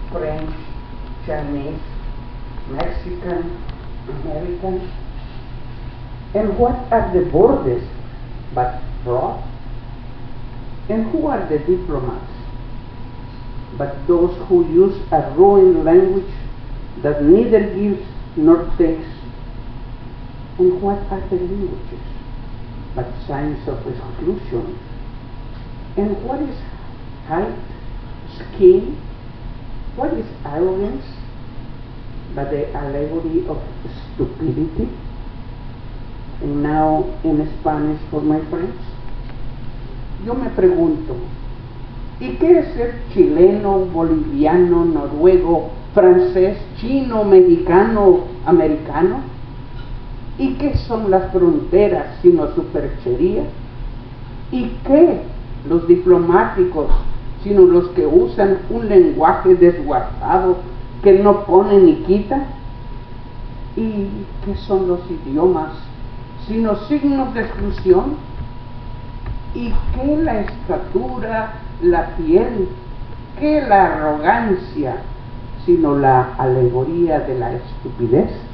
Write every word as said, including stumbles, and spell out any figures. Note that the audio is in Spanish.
French, Chinese, Mexican, American. And what are the borders but fraud? And who are the diplomats but those who use a ruined language that neither gives nor takes? And what are the languages but signs of exclusion? And what is height, skin? What is arrogance but the allegory of stupidity? And now in Spanish for my friends. Yo me pregunto, ¿y qué es ser chileno, boliviano, noruego, francés, chino, mexicano, americano? ¿Y qué son las fronteras sino superchería? ¿Y qué los diplomáticos sino los que usan un lenguaje desguazado que no pone ni quita? ¿Y qué son los idiomas sino signos de exclusión? ¿Y qué la estatura, la piel, qué la arrogancia sino la alegoría de la estupidez?